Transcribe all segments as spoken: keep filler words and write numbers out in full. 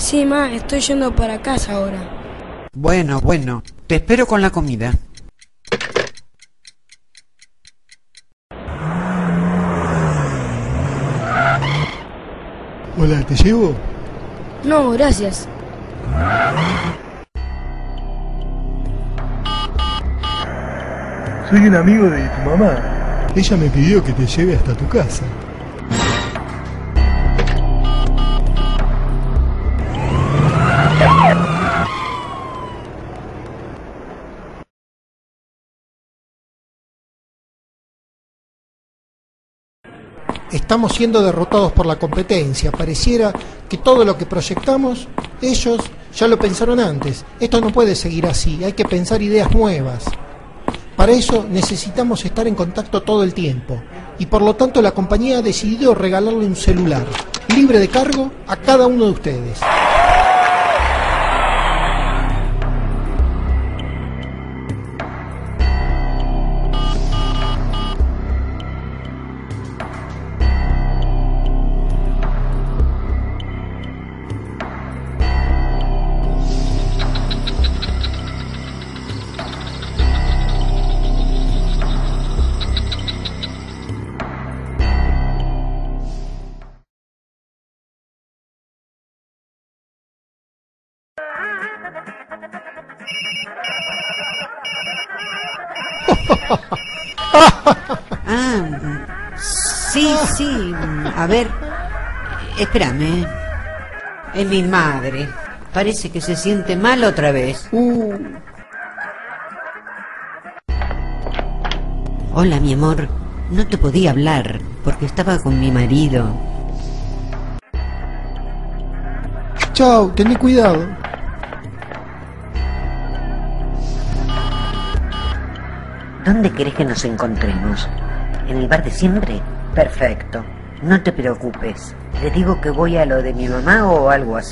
Sí, ma, estoy yendo para casa ahora. Bueno, bueno, te espero con la comida. Hola, ¿te llevo? No, gracias. Soy un amigo de tu mamá. Ella me pidió que te lleve hasta tu casa. Estamos siendo derrotados por la competencia. Pareciera que todo lo que proyectamos, ellos ya lo pensaron antes. Esto no puede seguir así, hay que pensar ideas nuevas. Para eso necesitamos estar en contacto todo el tiempo. Y por lo tanto la compañía ha decidido regalarle un celular, libre de cargo, a cada uno de ustedes. Ah, sí, sí. A ver, espérame. Es mi madre. Parece que se siente mal otra vez. Uh. Hola, mi amor. No te podía hablar porque estaba con mi marido. Chao, tené cuidado. ¿Dónde querés que nos encontremos? ¿En el bar de siempre? Perfecto. No te preocupes. ¿Le digo que voy a lo de mi mamá o algo así?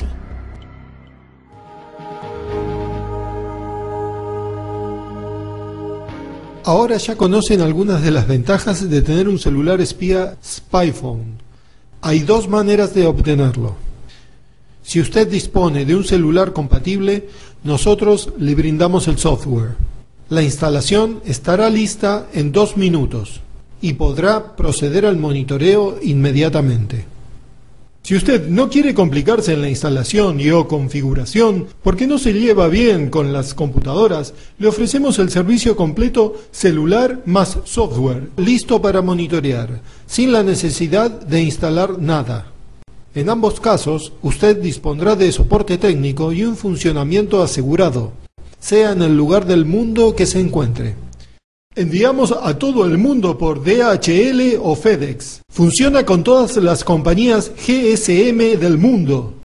Ahora ya conocen algunas de las ventajas de tener un celular espía SpyPhone. Hay dos maneras de obtenerlo. Si usted dispone de un celular compatible, nosotros le brindamos el software. La instalación estará lista en dos minutos y podrá proceder al monitoreo inmediatamente. Si usted no quiere complicarse en la instalación y o configuración porque no se lleva bien con las computadoras, le ofrecemos el servicio completo celular más software, listo para monitorear, sin la necesidad de instalar nada. En ambos casos, usted dispondrá de soporte técnico y un funcionamiento asegurado, sea en el lugar del mundo que se encuentre. Enviamos a todo el mundo por D H L o FedEx. Funciona con todas las compañías G S M del mundo.